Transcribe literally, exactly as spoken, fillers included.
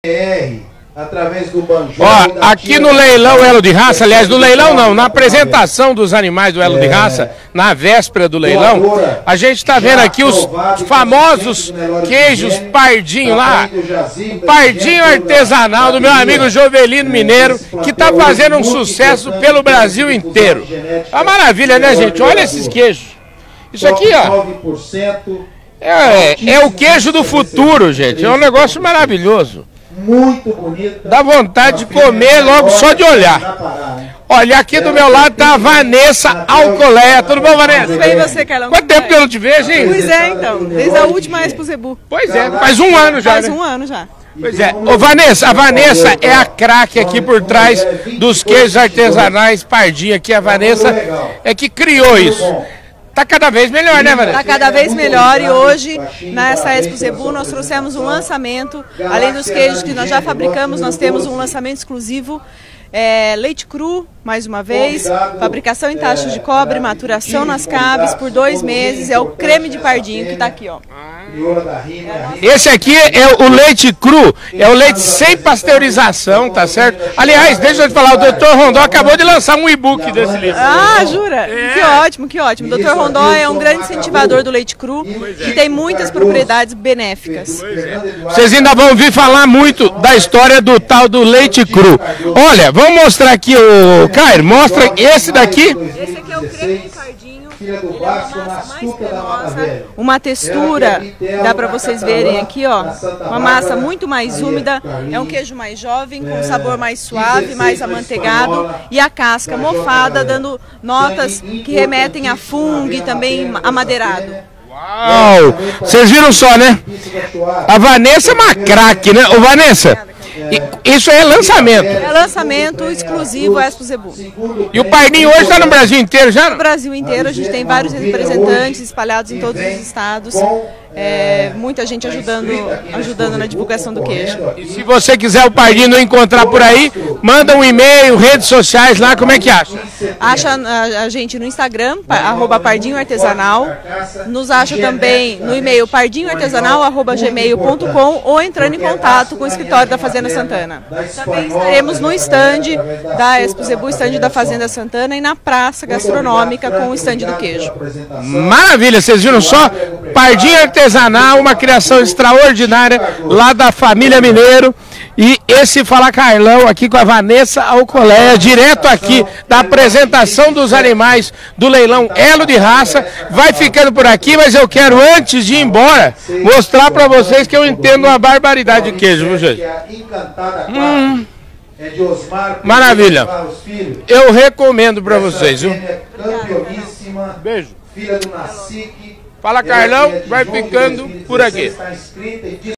R, através do Banjo. Ó, aqui no leilão Elo de Raça, aliás, no leilão não, na apresentação dos animais do Elo de Raça, na véspera do leilão, a gente está vendo aqui os famosos queijos Pardinho lá, Pardinho artesanal do meu amigo Jovelino Mineiro, que está fazendo um sucesso pelo Brasil inteiro. É uma maravilha, né, gente? Olha esses queijos. Isso aqui, ó, é, é o queijo do futuro, gente. É um negócio maravilhoso. Muito bonito. Dá vontade de comer logo só de olhar. Olha, aqui do meu lado tá a Vanessa Alcolea. Tudo bom, Vanessa? Tudo bem, você, Carlão? Quanto tempo que eu não te vejo, hein? Pois é, então. Desde a última Expo Zebu. Pois é, faz um ano já, Faz né? um ano já. Pois é. Ô, Vanessa, a Vanessa é a craque aqui por trás dos queijos artesanais Pardinho aqui. A Vanessa é que criou isso. Tá cada vez melhor, né, Vanessa? Tá cada vez melhor e hoje, nessa Expo Zebu, nós trouxemos um lançamento. Além dos queijos que nós já fabricamos, nós temos um lançamento exclusivo. É, leite cru, mais uma vez, fabricação em tachos de cobre, maturação nas caves por dois meses. É o creme de Pardinho que tá aqui, ó. Esse aqui é o leite cru, é o leite sem pasteurização, tá certo? Aliás, deixa eu te falar, o doutor Rondó acabou de lançar um e-book desse livro. Ah, jura? É. Que ótimo, que ótimo. O doutor Rondó é um grande incentivador do leite cru e tem muitas propriedades benéficas. Vocês ainda vão ouvir falar muito da história do tal do leite cru. Olha, vamos mostrar aqui o... Caio, mostra esse daqui. Esse aqui é o creme de Pardinho. Ele é uma massa mais cremosa, uma textura, dá para vocês verem aqui, ó, uma massa muito mais úmida, é um queijo mais jovem, com um sabor mais suave, mais amanteigado, e a casca mofada, dando notas que remetem a fungo e também amadeirado. Uau! Vocês viram só, né? A Vanessa é uma craque, né? Ô, Vanessa, isso é lançamento. É lançamento exclusivo Expo Zebu. E o Pardinho hoje está no Brasil inteiro já? No Brasil inteiro, a gente tem vários representantes espalhados em todos os estados. É, muita gente ajudando, ajudando na divulgação do queijo. E se você quiser o Pardinho não encontrar por aí, manda um e-mail, redes sociais lá, como é que acha? Acha a, a gente no Instagram, arroba Pardinho Artesanal. Nos acha também no e-mail pardinhoartesanal arroba gmail ponto com ou entrando em contato com o escritório da Fazenda Santana. Também estaremos no stand da Expo Zebu, stand da Fazenda Santana e na praça gastronômica com o stand do queijo. Maravilha, vocês viram só? Pardinho Artesanal, uma criação extraordinária lá da família Mineiro. E esse Fala Carlão aqui com a Vanessa Alcolea, direto aqui da apresentação dos animais do leilão Elo de Raça. Vai ficando por aqui, mas eu quero, antes de ir embora, mostrar para vocês que eu entendo uma barbaridade de queijo, viu, gente? Hum, maravilha. Eu recomendo para vocês, viu? Beijo. Fala Carlão, vai ficando por aqui.